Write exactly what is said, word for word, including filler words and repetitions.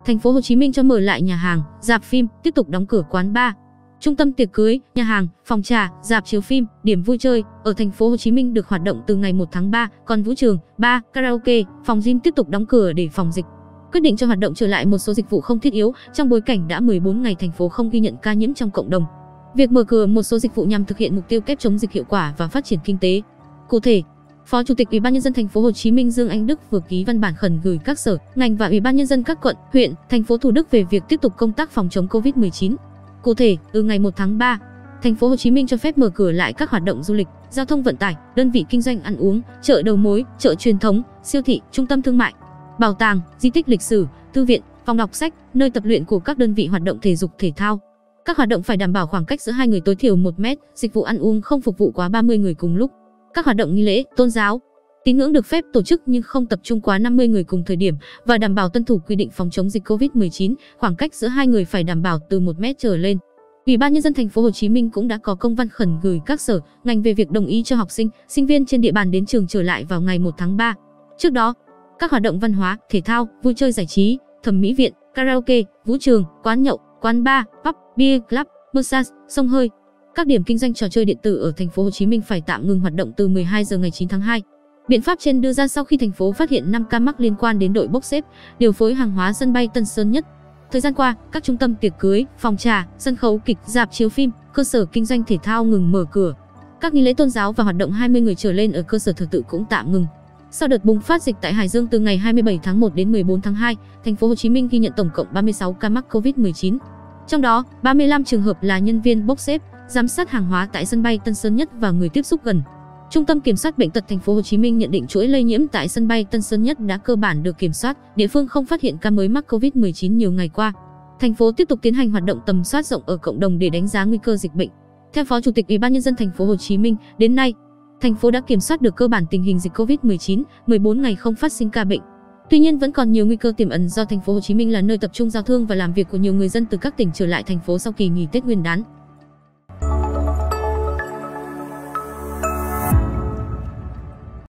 Thành phố Hồ Chí Minh cho mở lại nhà hàng, rạp phim, tiếp tục đóng cửa quán bar. Trung tâm tiệc cưới, nhà hàng, phòng trà, rạp chiếu phim, điểm vui chơi ở Thành phố Hồ Chí Minh được hoạt động từ ngày một tháng ba, còn vũ trường, bar, karaoke, phòng gym tiếp tục đóng cửa để phòng dịch. Quyết định cho hoạt động trở lại một số dịch vụ không thiết yếu trong bối cảnh đã mười bốn ngày thành phố không ghi nhận ca nhiễm trong cộng đồng. Việc mở cửa một số dịch vụ nhằm thực hiện mục tiêu kép chống dịch hiệu quả và phát triển kinh tế. Cụ thể, Phó Chủ tịch Ủy ban nhân dân Thành phố Hồ Chí Minh Dương Anh Đức vừa ký văn bản khẩn gửi các sở, ngành và Ủy ban nhân dân các quận, huyện, thành phố Thủ Đức về việc tiếp tục công tác phòng chống Covid mười chín. Cụ thể, từ ngày một tháng ba, Thành phố Hồ Chí Minh cho phép mở cửa lại các hoạt động du lịch, giao thông vận tải, đơn vị kinh doanh ăn uống, chợ đầu mối, chợ truyền thống, siêu thị, trung tâm thương mại, bảo tàng, di tích lịch sử, thư viện, phòng đọc sách, nơi tập luyện của các đơn vị hoạt động thể dục thể thao. Các hoạt động phải đảm bảo khoảng cách giữa hai người tối thiểu một mét, dịch vụ ăn uống không phục vụ quá ba mươi người cùng lúc. Các hoạt động nghi lễ, tôn giáo, tín ngưỡng được phép tổ chức nhưng không tập trung quá năm mươi người cùng thời điểm và đảm bảo tuân thủ quy định phòng chống dịch Covid mười chín, khoảng cách giữa hai người phải đảm bảo từ một mét trở lên. Ủy ban nhân dân Thành phố Hồ Chí Minh cũng đã có công văn khẩn gửi các sở, ngành về việc đồng ý cho học sinh, sinh viên trên địa bàn đến trường trở lại vào ngày một tháng ba. Trước đó, các hoạt động văn hóa, thể thao, vui chơi giải trí, thẩm mỹ viện, karaoke, vũ trường, quán nhậu, quán bar, pub, beer club, massage, xông hơi, các điểm kinh doanh trò chơi điện tử ở Thành phố Hồ Chí Minh phải tạm ngừng hoạt động từ mười hai giờ ngày chín tháng hai. Biện pháp trên đưa ra sau khi thành phố phát hiện năm ca mắc liên quan đến đội bốc xếp, điều phối hàng hóa sân bay Tân Sơn Nhất. Thời gian qua, các trung tâm tiệc cưới, phòng trà, sân khấu kịch, rạp chiếu phim, cơ sở kinh doanh thể thao ngừng mở cửa. Các nghi lễ tôn giáo và hoạt động hai mươi người trở lên ở cơ sở thờ tự cũng tạm ngừng. Sau đợt bùng phát dịch tại Hải Dương từ ngày hai mươi bảy tháng một đến mười bốn tháng hai, Thành phố Hồ Chí Minh ghi nhận tổng cộng ba mươi sáu ca mắc Covid mười chín. Trong đó, ba mươi lăm trường hợp là nhân viên bốc xếp, giám sát hàng hóa tại sân bay Tân Sơn Nhất và người tiếp xúc gần. Trung tâm Kiểm soát bệnh tật Thành phố Hồ Chí Minh nhận định chuỗi lây nhiễm tại sân bay Tân Sơn Nhất đã cơ bản được kiểm soát, địa phương không phát hiện ca mới mắc Covid mười chín nhiều ngày qua. Thành phố tiếp tục tiến hành hoạt động tầm soát rộng ở cộng đồng để đánh giá nguy cơ dịch bệnh. Theo Phó Chủ tịch Ủy ban nhân dân Thành phố Hồ Chí Minh, đến nay, thành phố đã kiểm soát được cơ bản tình hình dịch Covid mười chín, mười bốn ngày không phát sinh ca bệnh. Tuy nhiên vẫn còn nhiều nguy cơ tiềm ẩn do Thành phố Hồ Chí Minh là nơi tập trung giao thương và làm việc của nhiều người dân từ các tỉnh trở lại thành phố sau kỳ nghỉ Tết Nguyên đán.